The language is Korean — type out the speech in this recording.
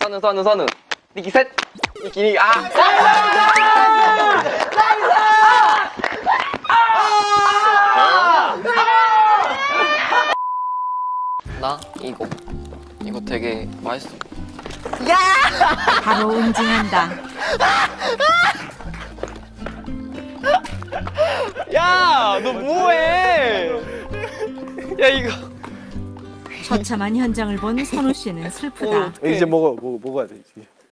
선우. 니키 셋. 니키 아. 나 이거 되게 맛있어. 바로 응징한다. 야, 너 뭐해? 야, 이거. 처참한 현장을 본 선우 씨는 슬프다. 이제 먹어야 돼. 이제.